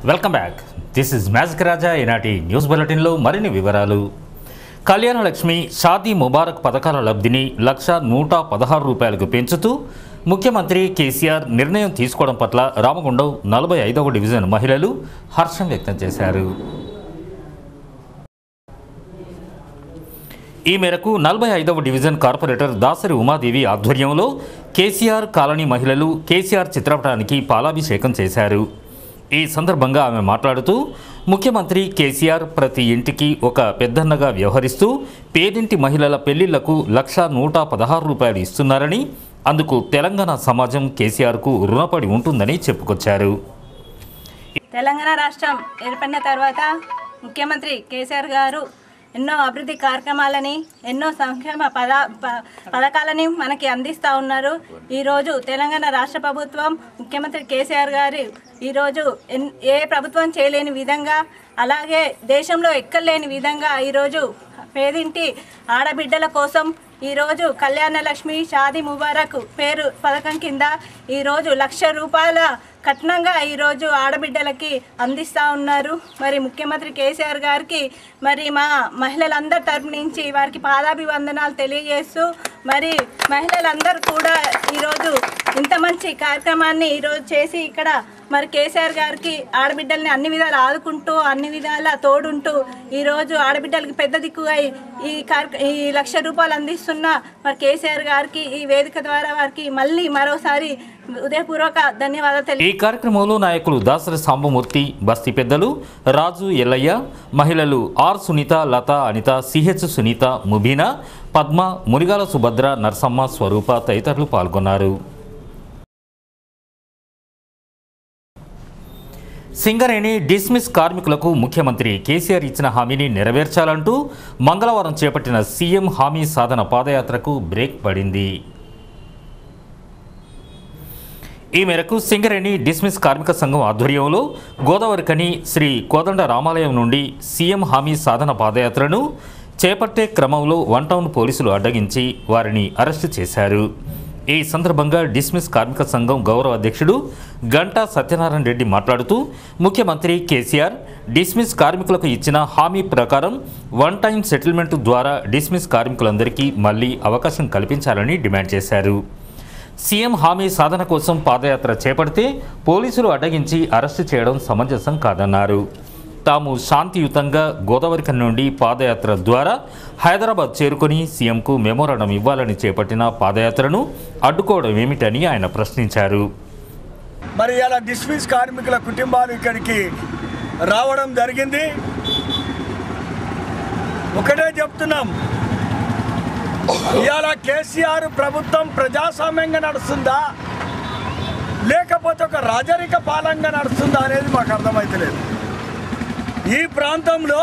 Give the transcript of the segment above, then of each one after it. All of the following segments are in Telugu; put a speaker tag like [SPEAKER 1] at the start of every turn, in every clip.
[SPEAKER 1] Welcome back. This is magic Raja. ఈనాటి న్యూస్ బులెటిన్లో మరిన్ని వివరాలు. కళ్యాణ లక్ష్మి షాదీ ముబారక్ పథకాల లబ్ధిని 1,116 రూపాయలకు పెంచుతూ ముఖ్యమంత్రి కేసీఆర్ నిర్ణయం తీసుకోవడం పట్ల రామగుండం 45వ డివిజన్ మహిళలు హర్షం వ్యక్తం చేశారు. ఈ మేరకు 45వ డివిజన్ కార్పొరేటర్ దాసరి ఉమాదేవి ఆధ్వర్యంలో కేసీఆర్ కాలనీ మహిళలు కేసీఆర్ చిత్రపటానికి పాలాభిషేకం చేశారు. ఈ సందర్భంగా ఆమె మాట్లాడుతూ ముఖ్యమంత్రి కేసీఆర్ ప్రతి ఇంటికి ఒక పెద్దన్నగా వ్యవహరిస్తూ పేదింటి మహిళల పెళ్లిళ్లకు 1,116 రూపాయలు ఇస్తున్నారని, అందుకు తెలంగాణ సమాజం కేసీఆర్కు రుణపడి ఉంటుందని చెప్పుకొచ్చారు.
[SPEAKER 2] తెలంగాణ రాష్ట్రం ఏర్పడిన తర్వాత ముఖ్యమంత్రి కేసీఆర్ గారు ఎన్నో అభివృద్ధి కార్యక్రమాలని ఎన్నో సంక్షేమ పథకాలని మనకి అందిస్తూ ఉన్నారు. ఈరోజు తెలంగాణ రాష్ట్ర ప్రభుత్వం ముఖ్యమంత్రి కేసీఆర్ గారు ఈరోజు ఏ ప్రభుత్వం చేయలేని విధంగా, అలాగే దేశంలో ఎక్కలేని విధంగా ఈరోజు పేదింటి ఆడబిడ్డల కోసం ఈరోజు కళ్యాణ లక్ష్మి షాదీ ముబారక్ పేరు పథకం కింద ఈరోజు 1,00,000 రూపాయల కట్నంగా ఈరోజు ఆడబిడ్డలకి అందిస్తూ ఉన్నారు. మరి ముఖ్యమంత్రి కేసీఆర్ గారికి మరి మా మహిళలందరి తరపు నుంచి వారికి పాదాభివందనాలు తెలియజేస్తూ, మరి మహిళలందరూ కూడా ఈరోజు ఇంత మంచి కార్యక్రమాన్ని ఈరోజు చేసి ఇక్కడ మరి కేసీఆర్ గారికి ఆడబిడ్డల్ని అన్ని విధాలు ఆదుకుంటూ అన్ని విధాల తోడుంటూ ఈరోజు ఆడబిడ్డలకి పెద్ద దిక్కుగా ఈ 1,00,000 రూపాయలు అందిస్తున్న మరి కేసీఆర్ గారికి ఈ వేదిక ద్వారా వారికి మళ్ళీ మరోసారి ఉదయపూర్వక ధన్యవాదాలు.
[SPEAKER 1] ఈ కార్యక్రమంలో నాయకులు దాసరి సాంబమూర్తి, బస్తీ పెద్దలు రాజు, ఎల్లయ్య, మహిళలు ఆర్ సునీత, లత, అనిత, సిహెచ్ సునీత, ముబీనా, పద్మ, మునిగాల సుభద్ర, నర్సమ్మ, స్వరూప తదితరులు పాల్గొన్నారు. సింగరేణి డిస్మిస్ కార్మికులకు ముఖ్యమంత్రి కేసీఆర్ ఇచ్చిన హామీని నెరవేర్చాలంటూ మంగళవారం చేపట్టిన సీఎం హామీ సాధన పాదయాత్రకు బ్రేక్ పడింది. ఈ మేరకు సింగరేణి డిస్మిస్ కార్మిక సంఘం ఆధ్వర్యంలో గోదావరికని శ్రీ కోదండ రామాలయం నుండి సీఎం హామీ సాధన పాదయాత్రను చేపట్టే క్రమంలో 1 టౌన్ పోలీసులు అడ్డగించి వారిని అరెస్టు చేశారు. ఈ సందర్భంగా డిస్మిస్ కార్మిక సంఘం గౌరవ అధ్యక్షుడు గంటా సత్యనారాయణ రెడ్డి మాట్లాడుతూ ముఖ్యమంత్రి కేసీఆర్ డిస్మిస్ కార్మికులకు ఇచ్చిన హామీ ప్రకారం 1 టైం సెటిల్మెంట్ ద్వారా డిస్మిస్ కార్మికులందరికీ మళ్లీ అవకాశం కల్పించాలని డిమాండ్ చేశారు. సీఎం హామీ సాధన కోసం పాదయాత్ర చేపడితే పోలీసులు అడ్డగించి అరెస్టు చేయడం సమంజసం కాదన్నారు. తాము శాంతియుతంగా గోదావరికని నుండి పాదయాత్ర ద్వారా హైదరాబాద్ చేరుకుని సీఎంకు మెమోరాండం ఇవ్వాలని చేపట్టిన పాదయాత్రను అడ్డుకోవడం ఏమిటని ఆయన ప్రశ్నించారు.
[SPEAKER 3] మరి ఇలా డిస్మిస్ కార్మికుల కుటుంబాలు ఇక్కడికి రావడం జరిగింది. ఒకటే చెప్తున్నాం, ఇవాళ కేసీఆర్ ప్రభుత్వం ప్రజాస్వామ్యంగా నడుస్తుందా లేకపోతే ఒక రాజరిక పాలనగా నడుస్తుందా అనేది మాకు అర్థమైతలేదు. ఈ ప్రాంతంలో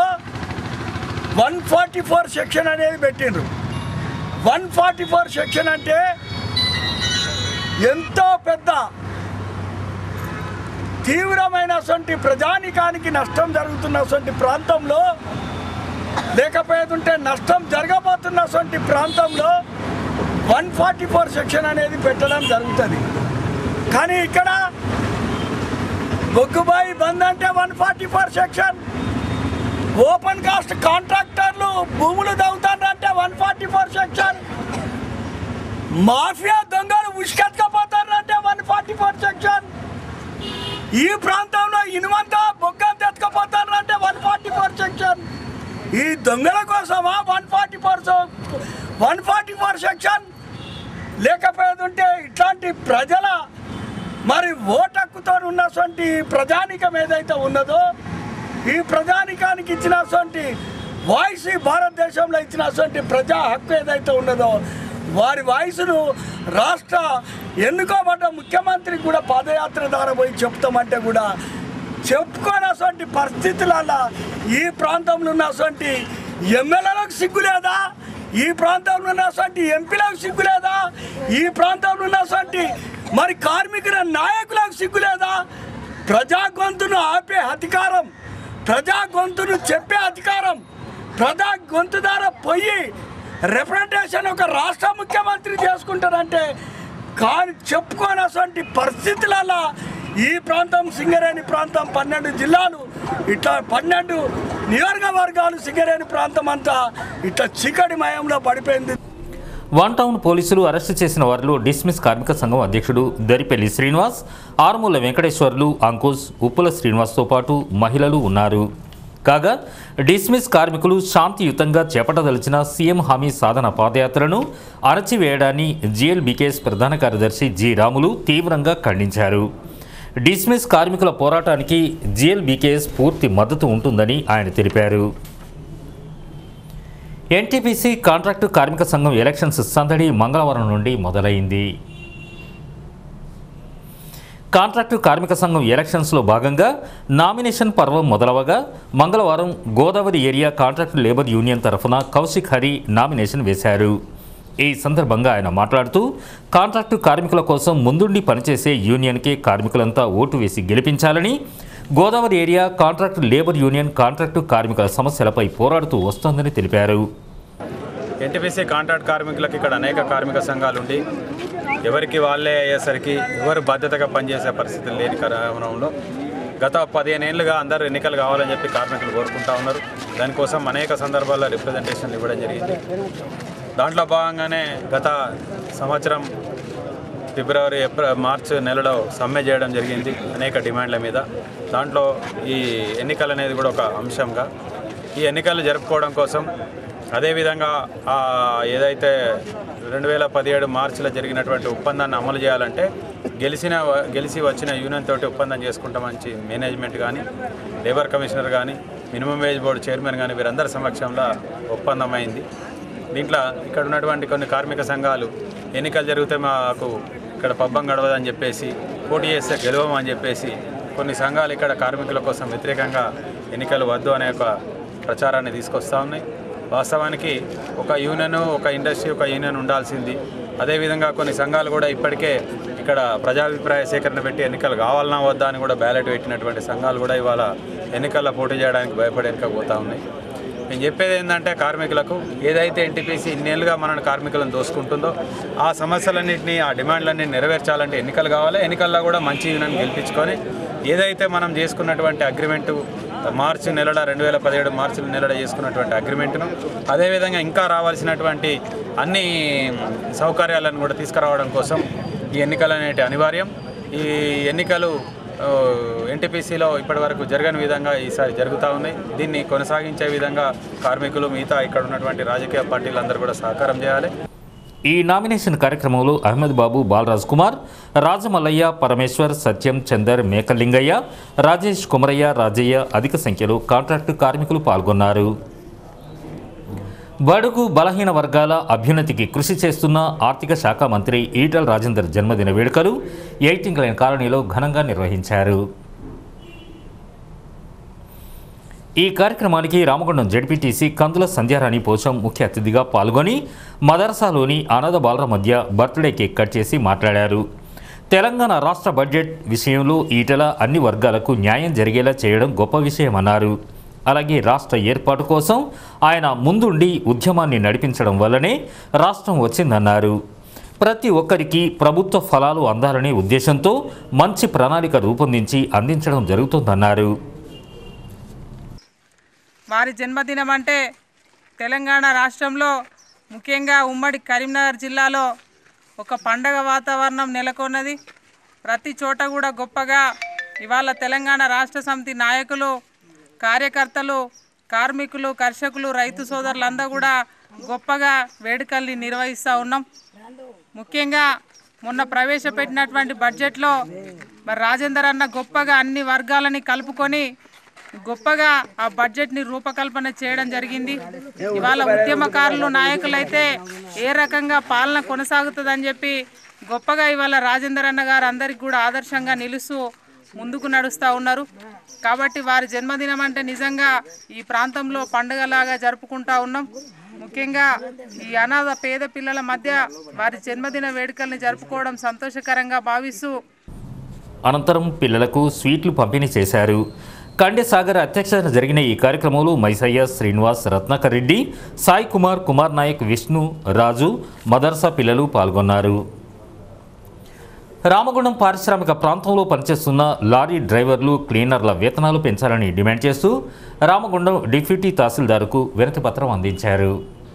[SPEAKER 3] 144 సెక్షన్ అనేది పెట్టిండ్రు. 144 సెక్షన్ అంటే ఎంతో పెద్ద తీవ్రమైనటువంటి ప్రజానికానికి నష్టం జరుగుతున్నటువంటి ప్రాంతంలో, లేకపోతుంటే నష్టం జరగబోతున్నటువంటి ప్రాంతంలో 144 సెక్షన్ అనేది పెట్టడం జరుగుతుంది. కానీ ఇక్కడ బొగ్గుబాయి బంద్ అంటే 144 సెక్షన్, ఓపెన్ కాస్ట్ కాంట్రాక్టర్లు భూములు దవ్వుతారంటే 144 సెక్షన్, మాఫియా దొంగలు ఉష్కెత్తుకపోతారంటే 144 సెక్షన్, ఈ ప్రాంతంలో ఇనుమంతా బొగ్గంత ఎత్తుకపోతారంటే 144 సెక్షన్. ఈ దొంగల కోసమా 144 సెక్షన్? లేకపోతుంటే ఇట్లాంటి ప్రజల మరి ఓటు హక్కుతో ఉన్నటువంటి ప్రజానికం ఏదైతే ఉన్నదో, ఈ ప్రజానికానికి ఇచ్చినటువంటి వాయిస్, భారతదేశంలో ఇచ్చినటువంటి ప్రజా హక్కు ఏదైతే ఉన్నదో వారి వాయిస్ను రాష్ట్ర ఎన్నుకోబడ్డ ముఖ్యమంత్రికి కూడా పాదయాత్ర ద్వారా పోయి చెప్తామంటే కూడా చెప్పుకోనటువంటి పరిస్థితులలో ఈ ప్రాంతంలో ఉన్నటువంటి ఎమ్మెల్యేలకు సిగ్గు లేదా? ఈ ప్రాంతంలో ఉన్నటువంటి ఎంపీలకు సిగ్గు లేదా? ఈ ప్రాంతంలో ఉన్నటువంటి మరి కార్మికుల నాయకులకు సిగ్గు లేదా? ప్రజా గొంతును ఆపే అధికారం, ప్రజా గొంతును చెప్పే అధికారం, ప్రజా గొంతు ద్వారా పోయి రిప్రజెంటేషన్ ఒక రాష్ట్ర ముఖ్యమంత్రి చేసుకుంటారంటే కానీ చెప్పుకోనటువంటి పరిస్థితులలో ఈ ప్రాంతం సింగరేణి ప్రాంతం 12 జిల్లాలు ఇట్లా 12 నియోజకవర్గాలు సింగరేణి ప్రాంతం అంతా ఇట్లా చీకటిమయంలో పడిపోయింది.
[SPEAKER 1] వన్ టౌన్ పోలీసులు అరెస్టు చేసిన వారిలో డిస్మిస్ కార్మిక సంఘం అధ్యక్షుడు దరిపెల్లి శ్రీనివాస్, ఆరుమూల వెంకటేశ్వర్లు, అంకుష్, ఉప్పుల శ్రీనివాస్తో పాటు మహిళలు ఉన్నారు. కాగా డిస్మిస్ కార్మికులు శాంతియుతంగా చేపట్టదలిచిన సీఎం హామీ సాధన పాదయాత్రను అణచివేయడాన్ని జీఎల్బీకేఎస్ ప్రధాన కార్యదర్శి జి రాములు తీవ్రంగా ఖండించారు. డిస్మిస్ కార్మికుల పోరాటానికి జీఎల్బీకేఎస్ పూర్తి మద్దతు ఉంటుందని ఆయన తెలిపారు. ఎన్టీపీసీ కాంట్రాక్టు కార్మిక సంఘం ఎలక్షన్స్ సందడి మంగళవారం నుండి మొదలైంది. కాంట్రాక్టు కార్మిక సంఘం ఎలక్షన్స్లో భాగంగా నామినేషన్ పర్వం మొదలవగా మంగళవారం Godavari area contract labour union తరఫున కౌశిక్ హరి నామినేషన్ వేశారు. ఈ సందర్భంగా ఆయన మాట్లాడుతూ కాంట్రాక్టు కార్మికుల కోసం ముందుండి పనిచేసే యూనియన్కే కార్మికులంతా ఓటు వేసి గెలిపించాలని, Godavari area contract labour union contract కార్మికుల సమస్యలపై పోరాడుతూ వస్తోందని తెలిపారు.
[SPEAKER 4] ఎన్టీపీసీ కాంట్రాక్ట్ కార్మికులకు ఇక్కడ అనేక కార్మిక సంఘాలు ఉండి ఎవరికి వాళ్ళే అయ్యేసరికి ఎవరు బాధ్యతగా పనిచేసే పరిస్థితులు లేని కారణంలో గత 15 ఏళ్ళుగా అందరూ ఎన్నికలు కావాలని చెప్పి కార్మికులు కోరుకుంటా ఉన్నారు. దానికోసం అనేక సందర్భాల్లో రిప్రజెంటేషన్లు ఇవ్వడం జరిగింది. దాంట్లో భాగంగానే గత సంవత్సరం ఫిబ్రవరి, మార్చి నెలలో సమ్మె చేయడం జరిగింది అనేక డిమాండ్ల మీద. దాంట్లో ఈ ఎన్నికలు అనేది కూడా ఒక అంశంగా, ఈ ఎన్నికలు జరుపుకోవడం కోసం అదేవిధంగా ఏదైతే 2017 మార్చిలో జరిగినటువంటి ఒప్పందాన్ని అమలు చేయాలంటే గెలిచి వచ్చిన యూనియన్ తోటి ఒప్పందం చేసుకుంటామని మేనేజ్మెంట్ కానీ, లేబర్ కమిషనర్ కానీ, మినిమం వేజ్ బోర్డు చైర్మన్ కానీ వీరందరి సమక్షంలో ఒప్పందం అయింది. దీంట్లో ఇక్కడ ఉన్నటువంటి కొన్ని కార్మిక సంఘాలు ఎన్నికలు జరిగితే మాకు ఇక్కడ పబ్బం గడవదని చెప్పేసి, పోటీ చేస్తే గెలవమని చెప్పేసి కొన్ని సంఘాలు ఇక్కడ కార్మికుల కోసం వ్యతిరేకంగా ఎన్నికలు వద్దు అనే ఒక ప్రచారాన్ని తీసుకొస్తూ ఉన్నాయి. వాస్తవానికి ఒక యూనియన్, ఒక ఇండస్ట్రీ, ఒక యూనియన్ ఉండాల్సింది. అదేవిధంగా కొన్ని సంఘాలు కూడా ఇప్పటికే ఇక్కడ ప్రజాభిప్రాయ సేకరణ పెట్టి ఎన్నికలు కావాలన్నా వద్దా అని కూడా బ్యాలెట్ పెట్టినటువంటి సంఘాలు కూడా ఇవాళ ఎన్నికల్లో పోటీ చేయడానికి భయపడి వెనుకపోతూ ఉన్నాయి. నేను చెప్పేది ఏంటంటే కార్మికులకు ఏదైతే ఎన్టీపీసీ ఇన్నేళ్ళుగా మన కార్మికులను దోసుకుంటుందో ఆ సమస్యలన్నింటినీ, ఆ డిమాండ్లన్నీ నెరవేర్చాలంటే ఎన్నికలు కావాలి. ఎన్నికల్లో కూడా మంచి యూనియన్ గెలిపించుకొని ఏదైతే మనం చేసుకున్నటువంటి అగ్రిమెంటు మార్చి నెలల 2017 మార్చి నెలల చేసుకున్నటువంటి అగ్రిమెంటును, అదేవిధంగా ఇంకా రావాల్సినటువంటి అన్ని సౌకర్యాలను కూడా తీసుకురావడం కోసం ఈ ఎన్నికలు అనేటి అనివార్యం. ఈ ఎన్నికలు ఎన్టీపీసీలో ఇప్పటివరకు జరగని విధంగా ఈసారి జరుగుతూ ఉన్నాయి. దీన్ని కొనసాగించే విధంగా కార్మికులు, మిగతా ఇక్కడ ఉన్నటువంటి రాజకీయ పార్టీలందరూ కూడా సహకారం చేయాలి.
[SPEAKER 1] ఈ నామినేషన్ కార్యక్రమంలో అహ్మద్ బాబు, బాలరాజ్ కుమార్, రాజమల్లయ్య, పరమేశ్వర్, సత్యం, చందర్, మేకలింగయ్య, రాజేష్, కుమరయ్య, రాజయ్య అధిక సంఖ్యలో కాంట్రాక్టు కార్మికులు పాల్గొన్నారు. బడుగు బలహీన వర్గాల అభ్యున్నతికి కృషి చేస్తున్న ఆర్థిక శాఖ మంత్రి ఈటల రాజేందర్ జన్మదిన వేడుకలు ఎయిటింగ్ లైన్ కాలనీలో ఘనంగా నిర్వహించారు. ఈ కార్యక్రమానికి రామగుండం జడ్పీటీసీ కందుల సంధ్యారాణి పోచం ముఖ్య అతిథిగా పాల్గొని మదర్సాలోని అనాథ బాలల మధ్య బర్త్డే కేక్ కట్ చేసి మాట్లాడారు. తెలంగాణ రాష్ట్ర బడ్జెట్ విషయంలో ఈటల అన్ని వర్గాలకు న్యాయం జరిగేలా చేయడం గొప్ప విషయమన్నారు. అలాగే రాష్ట్ర ఏర్పాటు కోసం ఆయన ముందుండి ఉద్యమాన్ని నడిపించడం వల్లనే రాష్ట్రం వచ్చిందన్నారు. ప్రతి ఒక్కరికి ప్రభుత్వ ఫలాలు అందాలనే ఉద్దేశంతో మంచి ప్రణాళిక రూపొందించి అందించడం జరుగుతుందన్నారు.
[SPEAKER 5] వారి జన్మదినం అంటే తెలంగాణ రాష్ట్రంలో ముఖ్యంగా ఉమ్మడి కరీంనగర్ జిల్లాలో ఒక పండగ వాతావరణం నెలకొన్నది. ప్రతి చోట కూడా గొప్పగా ఇవాళ తెలంగాణ రాష్ట్ర సమితి నాయకులు, కార్యకర్తలు, కార్మికులు, కర్షకులు, రైతు సోదరులందరూ కూడా గొప్పగా వేడుకల్ని నిర్వహిస్తూ ఉన్నాం. ముఖ్యంగా మొన్న ప్రవేశపెట్టినటువంటి బడ్జెట్లో మరి రాజేందర్ అన్న గొప్పగా అన్ని వర్గాలని కలుపుకొని గొప్పగా ఆ బడ్జెట్ని రూపకల్పన చేయడం జరిగింది. ఇవాళ ఉద్యమకారులు, నాయకులైతే ఏ రకంగా పాలన కొనసాగుతుందని చెప్పి గొప్పగా ఇవాళ రాజేందర్ అన్న గారు అందరికి కూడా ఆదర్శంగా నిలుస్తూ ముందుకు నడుస్తూ ఉన్నారు. కాబట్టి వారి జన్మదినం అంటే నిజంగా ఈ ప్రాంతంలో పండుగలాగా జరుపుకుంటూ ఉన్నాం. ముఖ్యంగా ఈ అనాథ పేద పిల్లల మధ్య వారి జన్మదిన వేడుకల్ని జరుపుకోవడం సంతోషకరంగా భావిస్తూ
[SPEAKER 1] అనంతరం పిల్లలకు స్వీట్లు పంపిణీ చేశారు. కండెసాగర్ అధ్యక్షతన జరిగిన ఈ కార్యక్రమంలో మైసయ్య, శ్రీనివాస్, రత్నాకర్ రెడ్డి, సాయి కుమార్, కుమార్ నాయక్, విష్ణు, రాజు, మదర్సా పిల్లలు పాల్గొన్నారు. రామగుండం పారిశ్రామిక ప్రాంతంలో పనిచేస్తున్న లారీ డ్రైవర్లు క్లీనర్ల వేతనాలు పెంచాలని డిమాండ్ చేస్తూ రామగుండం డిప్యూటీ తహసీల్దార్కు వినతిపత్రం అందించారు.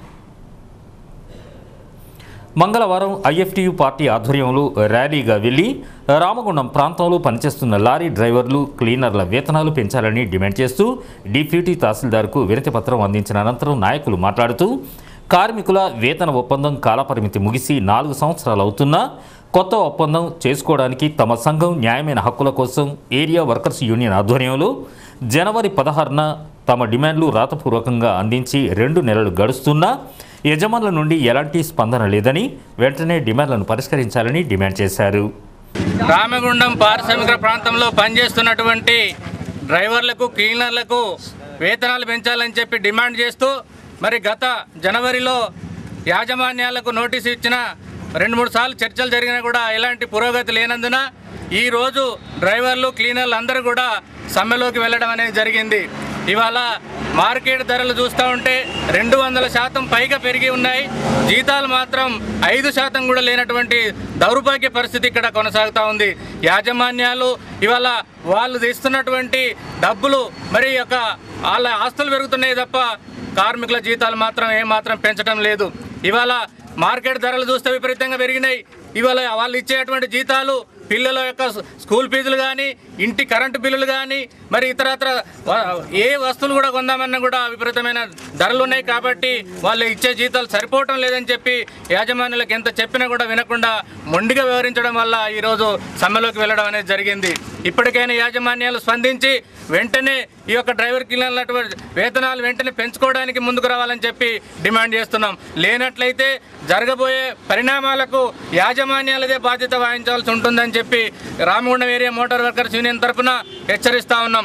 [SPEAKER 1] మంగళవారం ఐఎఫ్టియు పార్టీ ఆధ్వర్యంలో ర్యాలీగా వెళ్లి రామగుండం ప్రాంతంలో పనిచేస్తున్న లారీ డ్రైవర్లు క్లీనర్ల వేతనాలు పెంచాలని డిమాండ్ చేస్తూ డిప్యూటీ తహసీల్దార్కు వినతిపత్రం అందించిన అనంతరం నాయకులు మాట్లాడుతూ కార్మికుల వేతన ఒప్పందం కాలపరిమితి ముగిసి 4 సంవత్సరాలు అవుతున్నా కొత్త ఒప్పందం చేసుకోవడానికి తమ సంఘం న్యాయమైన హక్కుల కోసం ఏరియా వర్కర్స్ యూనియన్ ఆధ్వర్యంలో జనవరి 16న తమ డిమాండ్లు రాతపూర్వకంగా అందించి 2 నెలలు గడుస్తున్నా యజమానుల నుండి ఎలాంటి స్పందన లేదని వెంటనే డిమాండ్లను పరిష్కరించాలని డిమాండ్ చేశారు.
[SPEAKER 6] రామగుండం పారిశ్రామిక ప్రాంతంలో పనిచేస్తున్నటువంటి డ్రైవర్లకు క్లీనర్లకు వేతనాలు పెంచాలని చెప్పి డిమాండ్ చేస్తూ మరి గత జనవరిలో యాజమాన్యాలకు నోటీసు ఇచ్చిన 2-3 సార్లు చర్చలు జరిగినా కూడా ఎలాంటి పురోగతి లేనందున ఈరోజు డ్రైవర్లు క్లీనర్లు అందరూ కూడా సమ్మెలోకి వెళ్ళడం అనేది జరిగింది. ఇవాళ మార్కెట్ ధరలు చూస్తూ ఉంటే 200% పైగా పెరిగి ఉన్నాయి. జీతాలు మాత్రం 5% కూడా లేనటువంటి దౌర్భాగ్య పరిస్థితి ఇక్కడ కొనసాగుతూ ఉంది. యాజమాన్యాలు ఇవాళ వాళ్ళు తెస్తున్నటువంటి డబ్బులు మరి వాళ్ళ ఆస్తులు పెరుగుతున్నాయి తప్ప కార్మికుల జీతాలు మాత్రం ఏమాత్రం పెంచడం లేదు. ఇవాళ మార్కెట్ ధరలు చూస్తే విపరీతంగా పెరిగినాయి. ఇవాళ వాళ్ళు ఇచ్చేటువంటి జీతాలు పిల్లల యొక్క స్కూల్ ఫీజులు కానీ ఇంటి కరెంటు బిల్లులు కానీ మరి ఇతరత్ర ఏ వస్తువులు కూడా కొందామన్నా కూడా విపరీతమైన ధరలు ఉన్నాయి. కాబట్టి వాళ్ళు ఇచ్చే జీతాలు సరిపోవటం లేదని చెప్పి యాజమాన్యులకు ఎంత చెప్పినా కూడా వినకుండా మొండిగా వ్యవహరించడం వల్ల ఈరోజు సమ్మెలోకి వెళ్ళడం అనేది జరిగింది. ఇప్పటికైనా యాజమాన్యాలు స్పందించి వెంటనే ఈ యొక్క డ్రైవర్ క్లీనర్ల వేతనాలు వెంటనే పెంచుకోవడానికి ముందుకు రావాలని చెప్పి డిమాండ్ చేస్తున్నాం. లేనట్లయితే జరగబోయే పరిణామాలకు యాజమాన్యాలదే బాధ్యత వహించాల్సి ఉంటుందని చెప్పి Ramagundam area motor workers union తరఫున హెచ్చరిస్తా ఉన్నాం.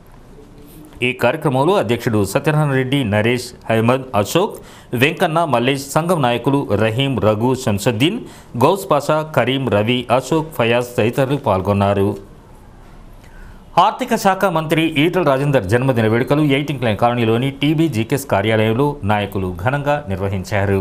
[SPEAKER 1] ఈ కార్యక్రమంలో అధ్యక్షుడు సత్యనారాయణ రెడ్డి, నరేష్, అహ్మద్, అశోక్, వెంకన్న, మల్లేష్, సంఘం నాయకులు రహీం, రఘు, శంసుద్దీన్, గౌస్ పాషా, కరీం, రవి, అశోక్, ఫయాజ్ తదితరులు పాల్గొన్నారు. ఆర్థిక శాఖ మంత్రి ఈటల రాజేందర్ జన్మదిన వేడుకలు ఎయిటింగ్ లైన్ కాలనీలోని టీబీ జీకేఎస్ కార్యాలయంలో నాయకులు ఘనంగా నిర్వహించారు.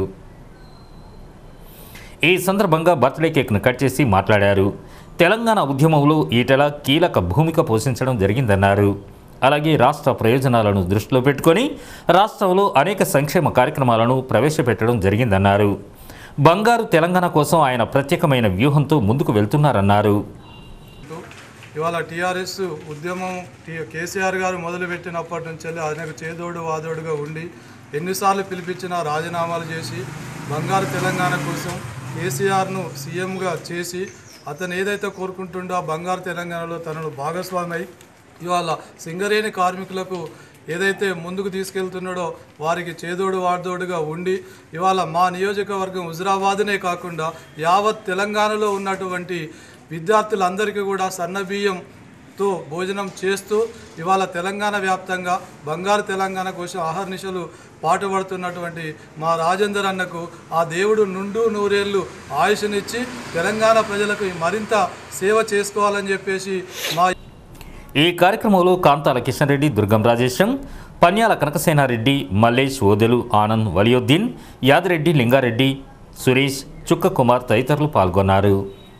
[SPEAKER 1] ఈ సందర్భంగా బర్త్డే కేక్ను కట్ చేసి మాట్లాడారు. తెలంగాణ ఉద్యమంలో ఈటల కీలక భూమిక పోషించడం జరిగిందన్నారు. అలాగే రాష్ట్ర ప్రయోజనాలను దృష్టిలో పెట్టుకొని రాష్ట్రంలో అనేక సంక్షేమ కార్యక్రమాలను ప్రవేశపెట్టడం జరిగిందన్నారు. బంగారు తెలంగాణ కోసం ఆయన ప్రత్యేకమైన వ్యూహంతో ముందుకు వెళ్తున్నారన్నారు.
[SPEAKER 7] ఇవాళ టీఆర్ఎస్ ఉద్యమం కేసీఆర్ గారు మొదలుపెట్టినప్పటి నుంచి ఆయనకు చేదోడు వాదోడుగా ఉండి ఎన్నిసార్లు పిలిపించినా రాజీనామాలు చేసి బంగారు తెలంగాణ కోసం కేసీఆర్ను సీఎంగా చేసి అతను ఏదైతే కోరుకుంటుండో బంగారు తెలంగాణలో తనను భాగస్వామై ఇవాళ సింగరేణి కార్మికులకు ఏదైతే ముందుకు తీసుకెళ్తున్నాడో వారికి చేదోడు వాదోడుగా ఉండి ఇవాళ మా నియోజకవర్గం హుజురాబాద్నే కాకుండా యావత్ తెలంగాణలో ఉన్నటువంటి విద్యార్థులందరికీ కూడా సన్నబియ్యంతో భోజనం చేస్తూ ఇవాళ తెలంగాణ వ్యాప్తంగా బంగారు తెలంగాణ కోసం ఆహర్నిశలు పాటుపడుతున్నటువంటి మా రాజేందర్ అన్నకు ఆ దేవుడు నుండు నూరేళ్లు ఆయుష్నిచ్చి తెలంగాణ ప్రజలకు మరింత సేవ చేసుకోవాలని చెప్పేసి మా
[SPEAKER 1] ఈ కార్యక్రమంలో కాంతాల కిషన్ రెడ్డి, దుర్గం రాజేశం, పన్యాల కనకసేనారెడ్డి, మల్లేష్, ఓదెలు, ఆనంద్, వలియుద్దీన్, యాదిరెడ్డి, లింగారెడ్డి, సురేష్, చుక్క కుమార్ తదితరులు పాల్గొన్నారు.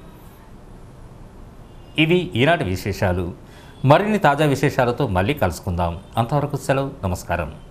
[SPEAKER 1] ఇవి ఈనాటి విశేషాలు. మరిన్ని తాజా విశేషాలతో మళ్ళీ కలుసుకుందాం. అంతవరకు సెలవు. నమస్కారం.